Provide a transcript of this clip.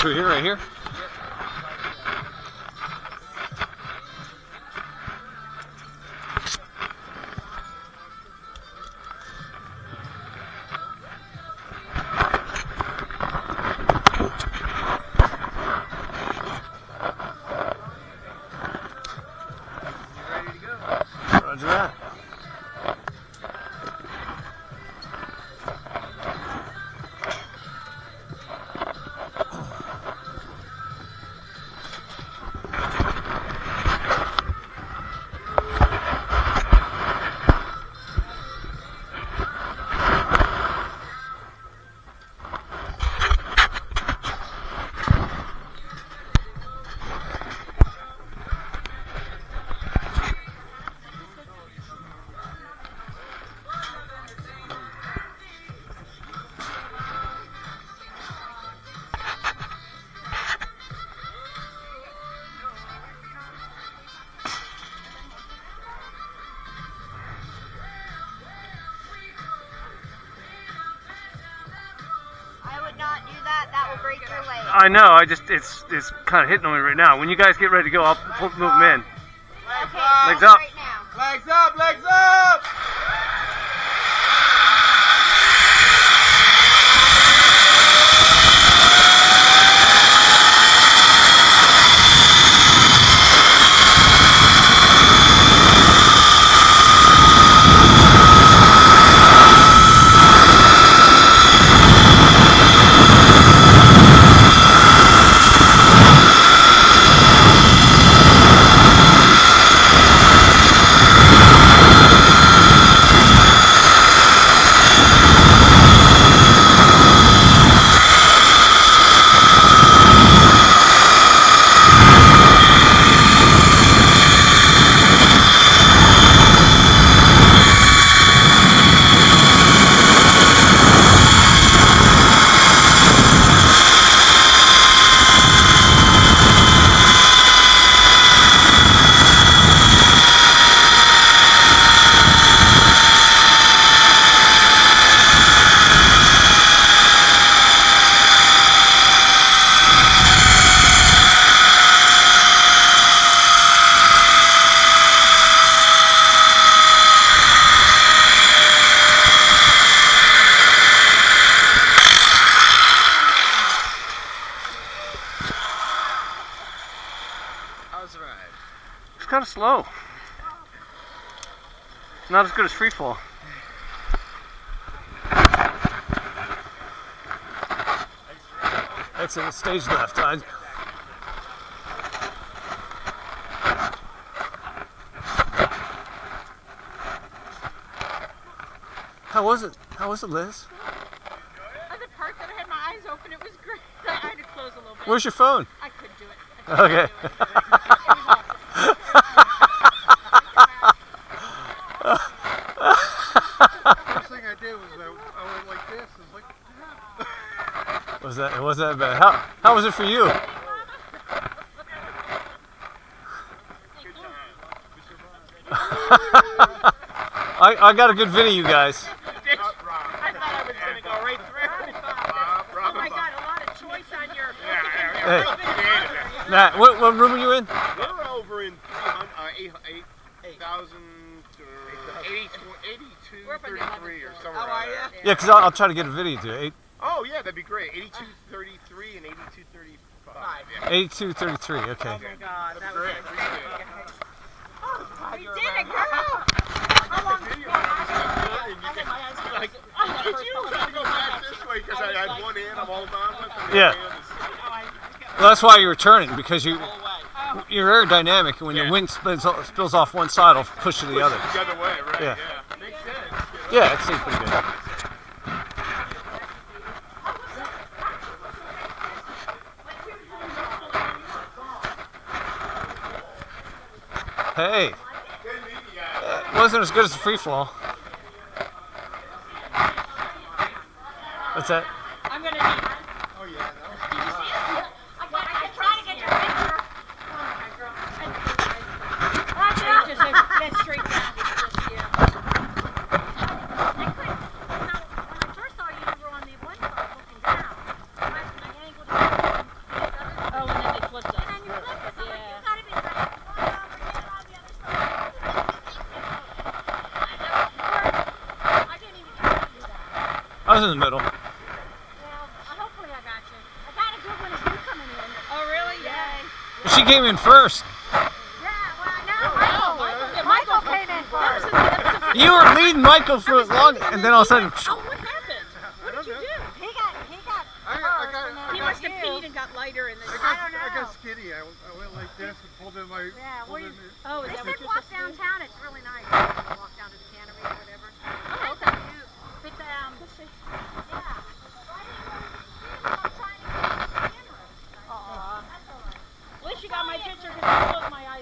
Through here, right here? Roger that. That will break your leg. I know, it's kind of hitting on me right now. When you guys get ready to go, I'll move them in. Okay, legs up. Right now. Legs up, legs up! How's the ride? It's kind of slow. Not as good as free fall. Exit stage left. How was it? How was it, Liz? The part that I had my eyes open, it was great. I had to close a little bit. Where's your phone? I couldn't do it. Okay. First thing I did was I went like this. It was like, It wasn't that bad. How was it for you? Good time. I got a good video, you guys. I thought I was going to go right through. Oh my God, a lot of choice on your... Hey. Matt, what room are you in? We're over in 8233 or somewhere. How are you? Yeah, because I'll try to get a video to it. Oh yeah, that'd be great. 8233 and 8235. Yeah. 8233, okay. Oh my God, that was great. We did it, girl! How long did you Did you try to go back this way because I had one hand I'm holding on with? Yeah. Well, that's why you were turning, because you're aerodynamic, and when the wind spills off one side, it'll push to the other. The other way, right? Yeah. Makes sense. Yeah, it seems pretty good. Hey, it wasn't as good as the free fall. What's that? I'm going to need... oh yeah, that was Did you see it? I tried to get your picture. Oh my girl. Just that straight down. When I first saw you, you were on the one side looking down. My angle I was in the middle. Well, hopefully I got you. I got a good one of you coming in. Oh, really? Yeah. Yay. She came in first. Yeah, well, no, Michael came in first. You were leading Michael for long, and then all of a sudden. Oh, what happened? What did you do? He got He must have peed and got lighter and then. I got skinny. I went like this and pulled in my. Yeah, pulled in Oh, is they that said what you're walk supposed to do? downtown. It's really nice. Walk down to the cannery or whatever. Oh, That's a view. But yeah. I'm trying to get the camera. Aw. At least you got my picture because I closed my eyes.